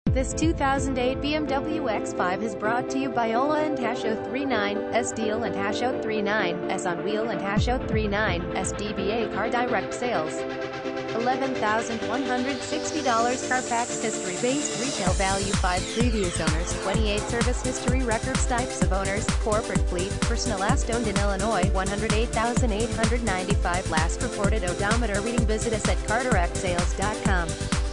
This 2008 BMW X5 is brought to you by Ola and Hasho 39S Deal and Hasho 39S on Wheel and Hasho 39S DBA Car Direct Sales. $11,160 Carfax history-based retail value. 5 previous owners, 28 service history records. Types of owners: corporate fleet, personal. Last owned in Illinois, 108,895. Last reported odometer reading. Visit us at cardirectsales.com.